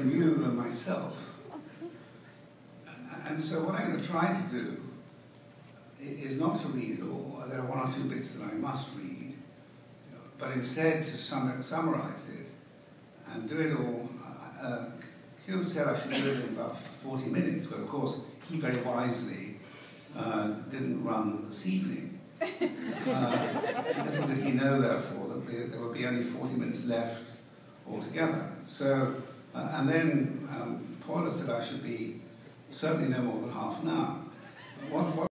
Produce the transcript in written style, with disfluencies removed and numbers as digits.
from you and myself. And so what I'm going to try to do is not to read it all. There are one or two bits that I must read, but instead to summarize it and do it all. Hume said I should do it in about 40 minutes, but of course he very wisely didn't run this evening. Little did he know, therefore, that there would be only 40 minutes left altogether. So, and then Paula said I should be certainly no more than half an hour. What